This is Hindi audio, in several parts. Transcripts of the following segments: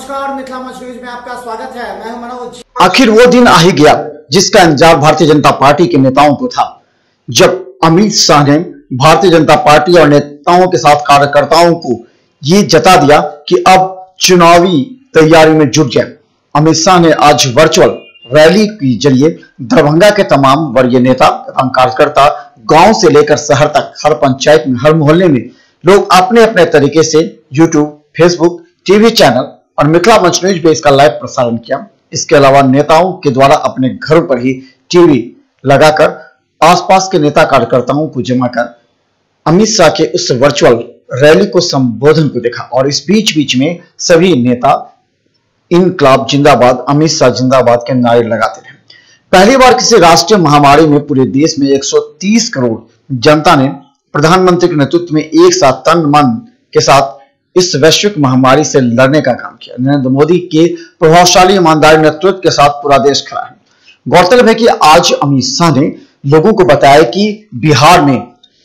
नमस्कार, मिथिला मंच न्यूज में आपका स्वागत है। मैं हूं मनोज। आखिर वो दिन आ ही गया जिसका इंतजार भारतीय जनता पार्टी के नेताओं को था, जब अमित शाह ने भारतीय जनता पार्टी और नेताओं के साथ कार्यकर्ताओं को ये जता दिया कि अब चुनावी तैयारी में जुट जाए। अमित शाह ने आज वर्चुअल रैली के जरिए दरभंगा के तमाम वरीय नेता एवं कार्यकर्ता गांव से लेकर शहर तक हर पंचायत में, हर मोहल्ले में लोग अपने अपने तरीके से यूट्यूब, फेसबुक, टीवी चैनल और मिथिला मंच न्यूज पे इसका लाइव प्रसारण किया। इसके अलावा नेताओं के द्वारा अपने घर पर ही टीवी लगाकर आसपास के नेता कार्यकर्ताओं को जमा कर अमित शाह के उस वर्चुअल रैली को संबोधन को देखा। और इस बीच में सभी नेता इनकलाब जिंदाबाद, अमित शाह जिंदाबाद के नारे लगाते रहे। पहली बार किसी राष्ट्रीय महामारी में पूरे देश में 130 करोड़ जनता ने प्रधानमंत्री के नेतृत्व में एक साथ तन मन के साथ इस वैश्विक महामारी से लड़ने का काम किया। नरेंद्र मोदी के प्रभावशाली ईमानदारी नेतृत्व के साथ पूरा देश खड़ा है। गौरतलब है कि आज अमित शाह ने लोगों को बताया कि बिहार में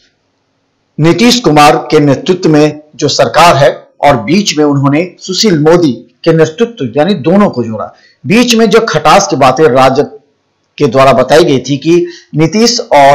नीतीश कुमार के नेतृत्व में जो सरकार है और बीच में उन्होंने सुशील मोदी के नेतृत्व यानी दोनों को जोड़ा। बीच में जो खटास की बातें राजद के द्वारा बताई गई थी कि नीतीश और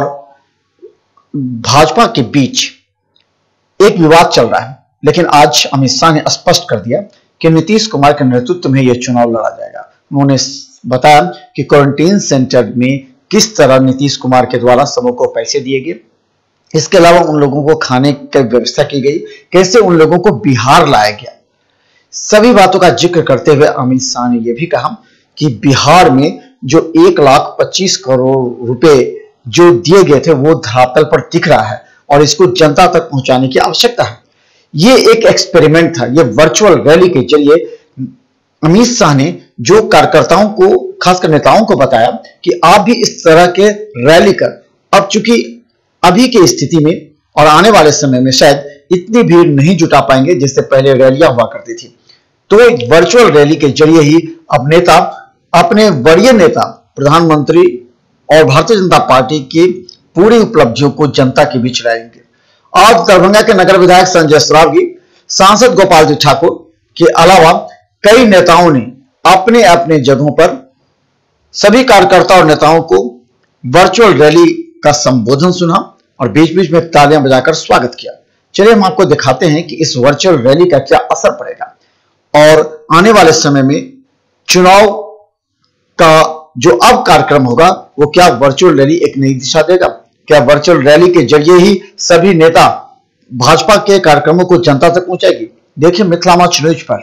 भाजपा के बीच एक विवाद चल रहा है, लेकिन आज अमित शाह ने स्पष्ट कर दिया कि नीतीश कुमार के नेतृत्व में यह चुनाव लड़ा जाएगा। उन्होंने बताया कि क्वारंटीन सेंटर में किस तरह नीतीश कुमार के द्वारा सबों को पैसे दिए गए, इसके अलावा उन लोगों को खाने की व्यवस्था की गई, कैसे उन लोगों को बिहार लाया गया। सभी बातों का जिक्र करते हुए अमित शाह ने यह भी कहा कि बिहार में जो 1,25,00,000 रुपए जो दिए गए थे वो धरातल पर दिख रहा है और इसको जनता तक पहुंचाने की आवश्यकता है। ये एक एक्सपेरिमेंट था। ये वर्चुअल रैली के जरिए अमित शाह ने जो कार्यकर्ताओं को, खासकर नेताओं को बताया कि आप भी इस तरह के रैली कर, अब चूंकि अभी की स्थिति में और आने वाले समय में शायद इतनी भीड़ नहीं जुटा पाएंगे जिससे पहले रैलियां हुआ करती थी, तो वर्चुअल रैली के जरिए ही अब नेता अपने वरीय नेता, प्रधानमंत्री और भारतीय जनता पार्टी की पूरी उपलब्धियों को जनता के बीच लाएंगे। आज दरभंगा के नगर विधायक संजय सरावगी, सांसद गोपाल जी ठाकुर के अलावा कई नेताओं ने अपने अपने जगहों पर सभी कार्यकर्ता और नेताओं को वर्चुअल रैली का संबोधन सुना और बीच बीच में तालियां बजाकर स्वागत किया। चलिए हम आपको दिखाते हैं कि इस वर्चुअल रैली का क्या असर पड़ेगा और आने वाले समय में चुनाव का जो अब कार्यक्रम होगा वो क्या वर्चुअल रैली एक नई दिशा देगा। क्या वर्चुअल रैली के जरिए ही सभी नेता भाजपा के कार्यक्रमों को जनता तक पहुंचाएगी। देखिए मिथिला मंच न्यूज पर।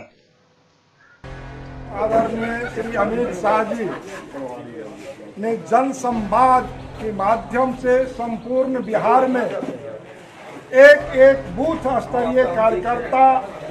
आदरणीय श्री अमित शाह जी ने जन संवाद के माध्यम से संपूर्ण बिहार में एक एक बूथ स्तरीय कार्यकर्ता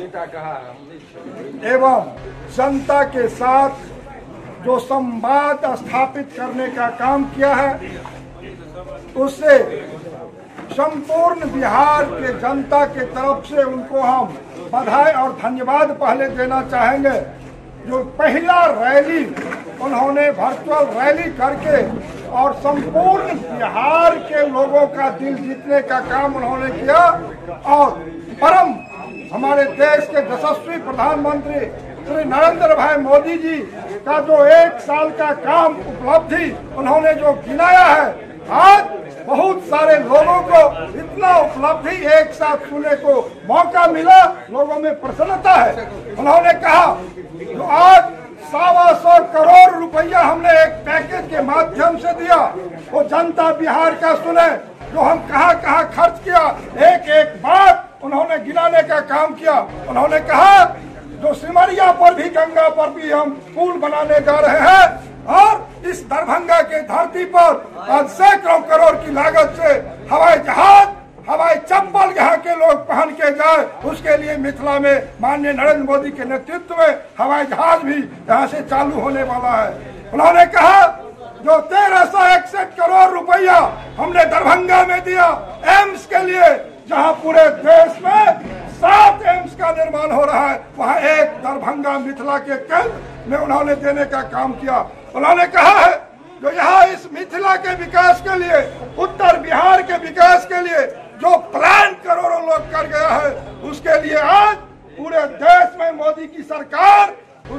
एवं जनता के साथ जो संवाद स्थापित करने का काम किया है, उससे संपूर्ण बिहार के जनता के तरफ से उनको हम बधाई और धन्यवाद पहले देना चाहेंगे। जो पहला रैली उन्होंने वर्चुअल रैली करके और संपूर्ण बिहार के लोगों का दिल जीतने का काम उन्होंने किया और परम हमारे देश के यशस्वी प्रधानमंत्री श्री नरेंद्र भाई मोदी जी का जो 1 साल का काम उपलब्धि उन्होंने जो गिनाया है, आज बहुत सारे लोगों को इतना उपलब्धि एक साथ सुनने को मौका मिला, लोगों में प्रसन्नता है। उन्होंने कहा जो आज 125 करोड़ रुपया हमने एक पैकेज के माध्यम से दिया, वो जनता बिहार का सुने, जो हम कहाँ कहाँ खर्च किया, एक एक बात उन्होंने गिनाने का काम किया। उन्होंने कहा जो सिमरिया पर भी, गंगा पर भी हम पुल बनाने जा रहे हैं और इस दरभंगा के धरती पर आज सैकड़ों करोड़ की लागत से हवाई जहाज, हवाई चप्पल यहाँ के लोग पहन के जाए, उसके लिए मिथिला में माननीय नरेंद्र मोदी के नेतृत्व में हवाई जहाज भी यहाँ से चालू होने वाला है। उन्होंने कहा जो 1361 करोड़ रुपया हमने दरभंगा में दिया एम्स के लिए, जहाँ पूरे देश में 7 एम्स का निर्माण हो रहा है, वहाँ एक दरभंगा मिथिला के केंद्र में उन्होंने देने का काम किया। उन्होंने कहा है जो यहाँ इस मिथिला के विकास के लिए, उत्तर बिहार के विकास के लिए जो प्लान करोड़ों लोग कर गया है, उसके लिए आज पूरे देश में मोदी की सरकार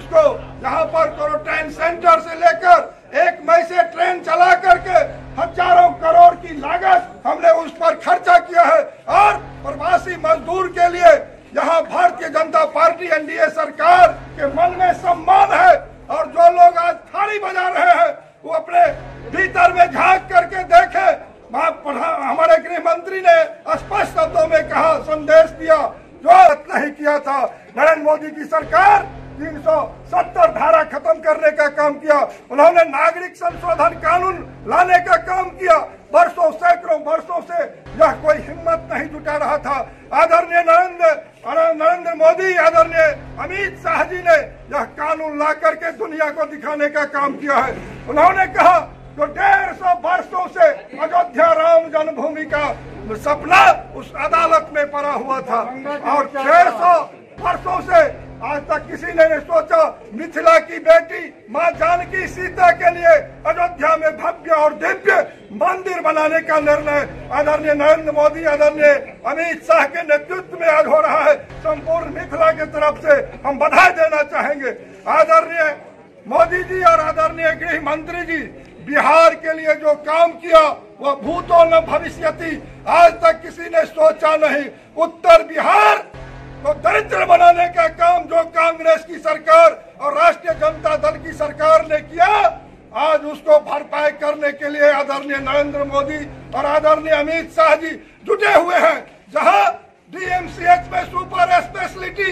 नरेंद्र मोदी की सरकार 370 धारा खत्म करने का काम किया। उन्होंने नागरिक संशोधन कानून लाने का काम किया। वर्षों सैकड़ों वर्षों से यह कोई हिम्मत नहीं जुटा रहा था। आदरणीय नरेंद्र मोदी, आदरणीय अमित शाह जी ने यह कानून ला करके दुनिया को दिखाने का काम किया है। उन्होंने कहा जो 150 वर्षों से अयोध्या राम जन्मभूमि का सपना उस अदालत में पड़ा हुआ था और 600 वर्षों से आज तक किसी ने नहीं सोचा मिथिला की बेटी मां जानकी सीता के लिए अयोध्या में भव्य और दिव्य मंदिर बनाने का निर्णय आदरणीय नरेंद्र मोदी, आदरणीय अमित शाह के नेतृत्व में आज हो रहा है। संपूर्ण मिथिला की तरफ से हम बधाई देना चाहेंगे। आदरणीय मोदी जी और आदरणीय गृह मंत्री जी, बिहार के लिए जो काम किया वह भूतो न भविष्यति, आज तक किसी ने सोचा नहीं। उत्तर बिहार को दरिद्र बनाने का काम जो कांग्रेस की सरकार और राष्ट्रीय जनता दल की सरकार ने किया, आज उसको भरपाई करने के लिए आदरणीय नरेंद्र मोदी और आदरणीय अमित शाह जी जुटे हुए हैं। जहां डीएमसीएच में सुपर स्पेशलिटी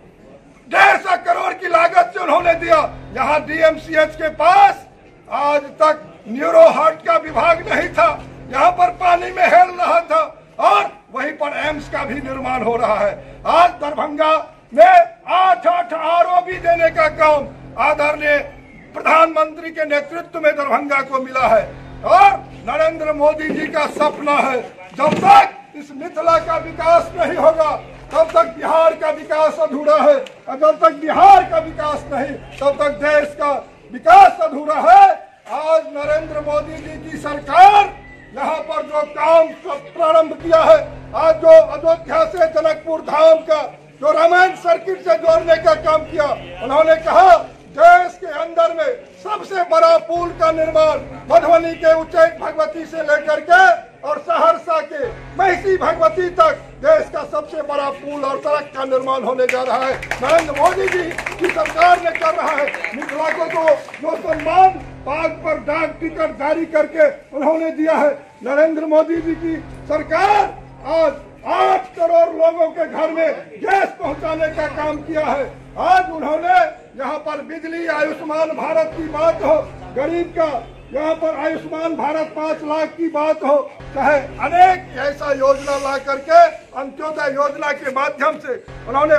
150 करोड़ की लागत से उन्होंने दिया, यहाँ डीएमसीएच के पास आज तक न्यूरो हार्ट का विभाग नहीं था, यहाँ पर पानी में हेल रहा था और वहीं पर एम्स का भी निर्माण हो रहा है। आज दरभंगा में 8 आरओबी देने का काम आदरणीय प्रधानमंत्री के नेतृत्व में दरभंगा को मिला है और नरेंद्र मोदी जी का सपना है जब तक इस मिथिला का विकास नहीं होगा तब तक बिहार का विकास अधूरा है, और जब तक बिहार का विकास नहीं तब तक देश का विकास अधूरा है। आज नरेंद्र मोदी जी की सरकार यहाँ पर जो काम प्रारंभ किया है, आज जो अयोध्या से जनकपुर धाम का जो रामायण सर्किट से जोड़ने का काम किया, उन्होंने कहा देश के अंदर में सबसे बड़ा पुल का निर्माण मधुबनी के उच्चैठ भगवती से लेकर के और सहरसा के महिषी भगवती तक देश का सबसे बड़ा पुल और सड़क का निर्माण होने जा रहा है। नरेंद्र मोदी जी की सरकार ने कर रहा है। मिथिला को तो जो सम्मान पाग पर डाक टिकट जारी करके उन्होंने दिया है। नरेंद्र मोदी जी की सरकार आज 8 करोड़ लोगों के घर में गैस पहुंचाने का काम किया है। आज उन्होंने यहाँ पर बिजली, आयुष्मान भारत की बात हो, गरीब का यहाँ पर आयुष्मान भारत 5 लाख की बात हो, चाहे अनेक ऐसा योजना ला करके अंत्योदय योजना के माध्यम से उन्होंने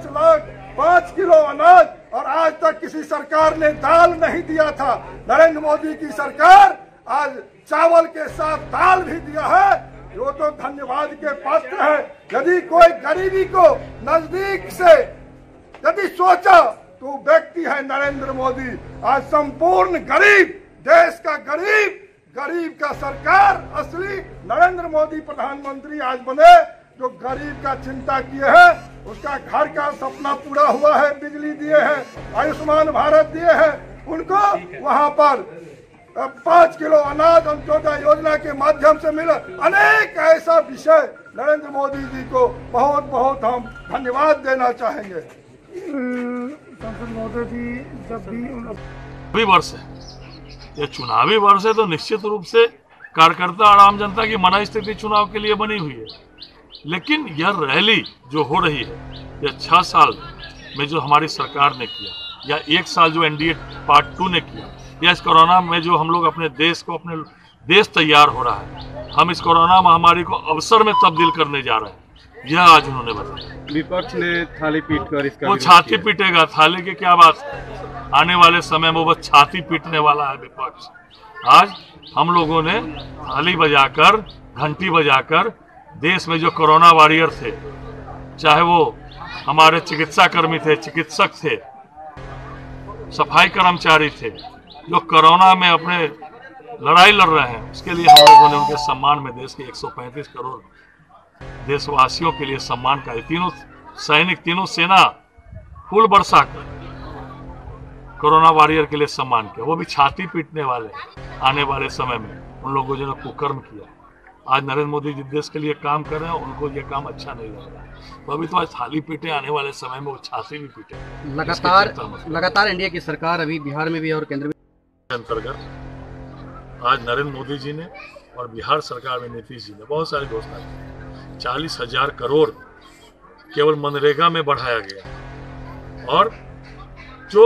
5 किलो अनाज और आज तक किसी सरकार ने दाल नहीं दिया था। नरेंद्र मोदी की सरकार आज चावल के साथ दाल भी दिया है, वो तो धन्यवाद के पात्र है। यदि कोई गरीबी को नजदीक से यदि सोचा तो व्यक्ति है नरेंद्र मोदी। आज संपूर्ण गरीब, देश का गरीब का सरकार असली नरेंद्र मोदी प्रधानमंत्री आज बने, जो गरीब का चिंता किए हैं, उसका घर का सपना पूरा हुआ है, बिजली दिए हैं, आयुष्मान भारत दिए हैं, उनको वहां पर 5 किलो अनाज अंत्योदय योजना के माध्यम से मिला। अनेक ऐसा विषय नरेंद्र मोदी जी को बहुत बहुत हम धन्यवाद देना चाहेंगे। सांसद महोदय जी, जब भी वर्ष है ये चुनावी वर्ष है तो निश्चित रूप से कार्यकर्ता और आम जनता की मनस्थिति चुनाव के लिए बनी हुई है, लेकिन यह रैली जो हो रही है, यह 6 साल में जो हमारी सरकार ने किया या 1 साल जो एनडीए पार्ट 2 ने किया या इस कोरोना में जो हम लोग अपने देश तैयार हो रहा है, हम इस कोरोना महामारी को अवसर में तब्दील करने जा रहे हैं, यह आज उन्होंने बताया। विपक्ष ने थाली पीटकर इसका वो छाती पीटेगा, थाली की क्या बात है। आने वाले समय में वो छाती पीटने वाला है विपक्ष। आज हम लोगों ने थाली बजाकर, घंटी बजाकर देश में जो कोरोना वॉरियर थे, चाहे वो हमारे चिकित्सा कर्मी थे, चिकित्सक थे, सफाई कर्मचारी थे, जो कोरोना में अपने लड़ाई लड़ रहे हैं, उसके लिए हम लोगों ने उनके सम्मान में देश के 135 करोड़ देशवासियों के लिए सम्मान का, तीनों सैनिक, तीनों सेना फूल बरसा कर कोरोना वॉरियर के लिए सम्मान किया। वो भी छाती पीटने वाले आने वाले समय में उन लोगों जो कुकर्म किया। आज नरेंद्र मोदी जिस देश के लिए काम कर रहे हैं, उनको ये काम अच्छा नहीं लग रहा है, तो अभी तो आज थाली पीटे, आने वाले समय में वो छाती भी पीटे। लगातार एनडीए की सरकार अभी बिहार में भी और केंद्र में अंतर्गत आज नरेंद्र मोदी जी ने और बिहार सरकार में नीतीश जी ने बहुत सारी घोषणा की। 40,000 करोड़ केवल मनरेगा में बढ़ाया गया और जो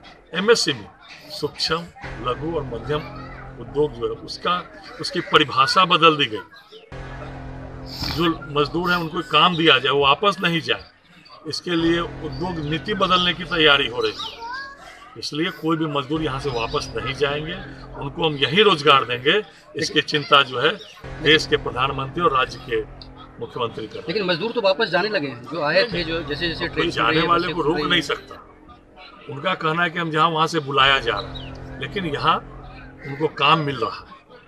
MSME सूक्ष्म लघु और मध्यम उद्योग जो है उसकी परिभाषा बदल दी गई। जो मजदूर हैं उनको काम दिया जाए, वो वापस नहीं जाए, इसके लिए उद्योग नीति बदलने की तैयारी हो रही है। इसलिए कोई भी मजदूर यहाँ से वापस नहीं जाएंगे, उनको हम यही रोजगार देंगे। इसकी चिंता जो है देश के प्रधानमंत्री और राज्य के मुख्यमंत्री कर। लेकिन मजदूर तो वापस जाने लगे हैं, जो आए थे, जो जैसे जैसे ट्रेन जाने वाले को रोक नहीं सकता। उनका कहना है कि हम जहाँ वहाँ से बुलाया जा रहा है, लेकिन यहाँ उनको काम मिल रहा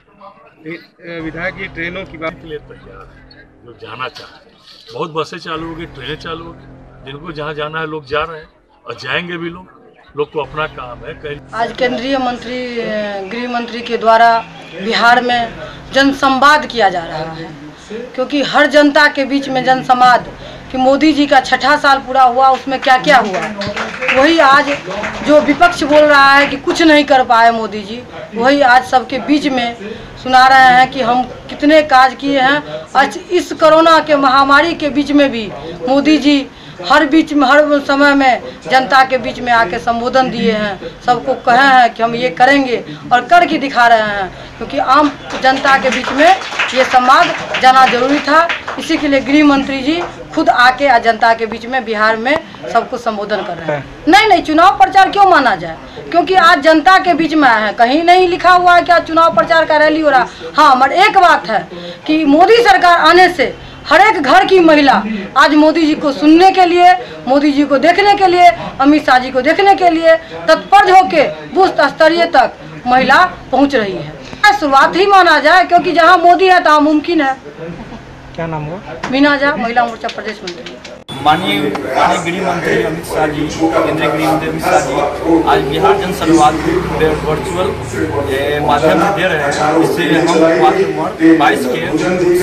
है। विधायक ये ट्रेनों की बात के लिए तैयार है, जो जाना चाहते हैं। बहुत बसें चालू होगी, ट्रेनें चालू होगी, जिनको जहाँ जाना है लोग जा रहे हैं और जाएंगे भी। लोग को अपना काम है। कहीं आज केंद्रीय मंत्री गृह मंत्री के द्वारा बिहार में जनसंवाद किया जा रहा है, क्योंकि हर जनता के बीच में जनसंवाद कि मोदी जी का 6ठा साल पूरा हुआ, उसमें क्या क्या हुआ, वही आज जो विपक्ष बोल रहा है कि कुछ नहीं कर पाए मोदी जी, वही आज सबके बीच में सुना रहे हैं कि हम कितने काज किए हैं। आज इस कोरोना के महामारी के बीच में भी मोदी जी हर समय में जनता के बीच में आके संबोधन दिए हैं, सबको कहे हैं कि हम ये करेंगे और करके दिखा रहे हैं, क्योंकि आम जनता के बीच में ये संवाद जाना जरूरी था। इसी के लिए गृह मंत्री जी खुद आके आज जनता के बीच में बिहार में सबको संबोधन कर रहे हैं। नहीं, चुनाव प्रचार क्यों माना जाए, क्योंकि आज जनता के बीच में आए हैं, कहीं नहीं लिखा हुआ है कि आज चुनाव प्रचार का रैली हो रहा। हाँ, मगर एक बात है कि मोदी सरकार आने से हर एक घर की महिला आज मोदी जी को सुनने के लिए, मोदी जी को देखने के लिए, अमित शाह जी को देखने के लिए तत्पर होके बूथ स्तरीय तक महिला पहुंच रही है। शुरुआत ही माना जाए, क्योंकि जहां मोदी है तहां मुमकिन है। क्या नाम हुआ? मीना झा, महिला मोर्चा प्रदेश मंत्री। माननीय गृह मंत्री अमित शाह जी, केंद्रीय गृह मंत्री अमित शाह जी आज बिहार जनसंवाद वर्चुअल माध्यम से दे रहे हैं। इससे हम वार्ड नंबर 22 के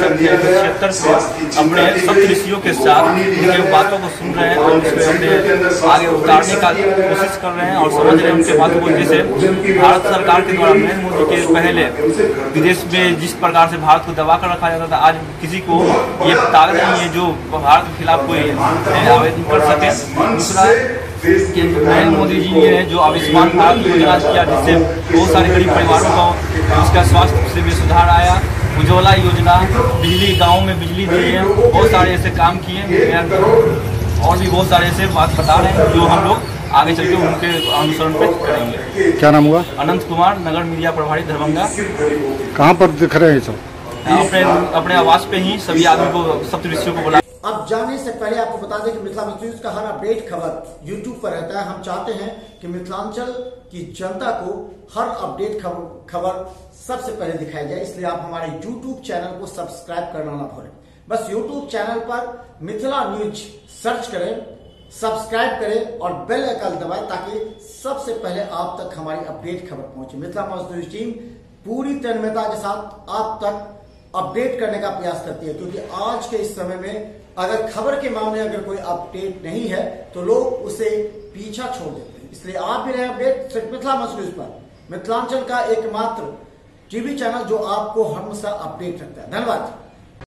76 से अपने सप्तऋषियों के साथ उनके बातों को सुन रहे हैं और उसमें अपने आगे उतारने का कोशिश कर रहे हैं और समझ रहे हैं उनके बातों को। जैसे भारत सरकार के द्वारा नरेंद्र मोदी के पहले विदेश में जिस प्रकार से भारत को दबा कर रखा जाता था, आज किसी को ये ताकत नहीं है जो भारत के खिलाफ कोई आवेदन कर सके। दूसरा नरेंद्र मोदी जी ने जो आयुष्मान भारत योजना किया, जिससे बहुत सारे गरीब परिवारों को उसका स्वास्थ्य से भी सुधार आया। उज्ज्वला योजना, बिजली, गाँव में बिजली दी है, बहुत सारे ऐसे काम किए और भी बहुत सारे ऐसे बात बता रहे हैं जो हम लोग आगे चल के उनके अनुसरण पे करेंगे। क्या नाम हुआ? अनंत कुमार, नगर मीडिया प्रभारी दरभंगा। कहाँ पर दिख रहे हैं सब? अपने आवास पे ही सभी आदमी को, सप्तऋषियों को बुला। अब जाने से पहले आपको बता दें कि मिथिलांचल न्यूज का हर अपडेट खबर YouTube पर रहता है। हम चाहते हैं कि मिथिलांचल की जनता को हर अपडेट खबर सबसे पहले दिखाई जाए, इसलिए आप हमारे YouTube चैनल को सब्सक्राइब करना ना भूलें। बस YouTube चैनल पर मिथिला न्यूज सर्च करें, सब्सक्राइब करें और बेल आइकन दबाएं, ताकि सबसे पहले आप तक हमारी अपडेट खबर पहुंचे। मिथिला न्यूज टीम पूरी तन्मयता के साथ आप तक अपडेट करने का प्रयास करती है, क्योंकि आज के इस समय में अगर खबर के मामले अगर कोई अपडेट नहीं है तो लोग उसे पीछा छोड़ देते हैं। इसलिए आप भी रहे अपडेट सिर्फ मिथिला न्यूज पर, मिथिलांचल का एकमात्र टीवी चैनल जो आपको हमेशा अपडेट रखता है। धन्यवाद।